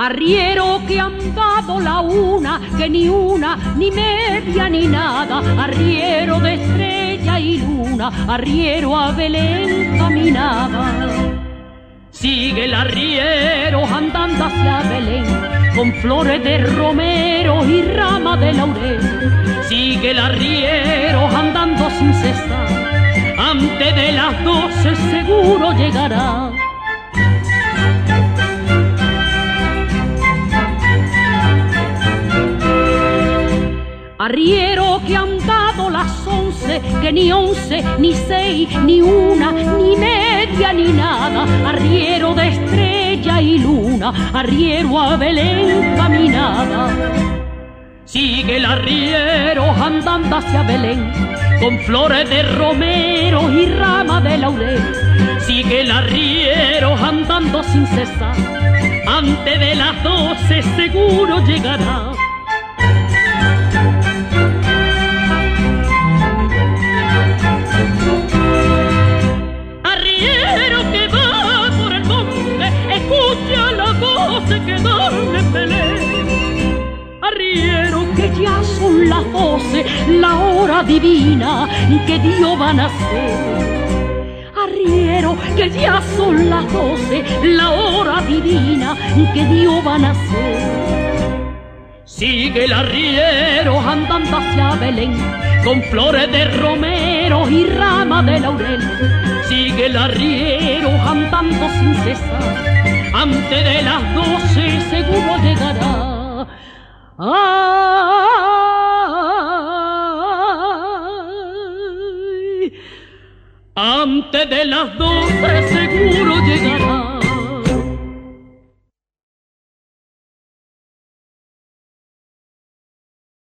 Arriero que han dado la una, que ni una, ni media, ni nada. Arriero de estrella y luna, arriero a Belén caminaba. Sigue el arriero andando hacia Belén, con flores de romero y rama de laurel. Sigue el arriero andando sin cesar, antes de las 12 seguro llegará. Arriero que han dado las 11, que ni 11, ni 6, ni una, ni media, ni nada. Arriero de estrella y luna, arriero a Belén caminaba. Sigue el arriero andando hacia Belén, con flores de romero y rama de laurel. Sigue el arriero andando sin cesar, antes de las 12 seguro llegará. Que duerme Belén. Arriero que ya son las 12, la hora divina que Dios va a nacer. Arriero que ya son las 12, la hora divina que Dios va a nacer. Sigue el arriero andando hacia Belén, con flores de romero y rama de laurel. Sigue el arriero andando sin cesar, antes de las 12 seguro llegará. Ay, antes de las 12 seguro llegará.